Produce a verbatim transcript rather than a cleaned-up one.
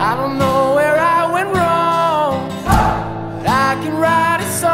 I don't know where I went wrong, but I can write a song.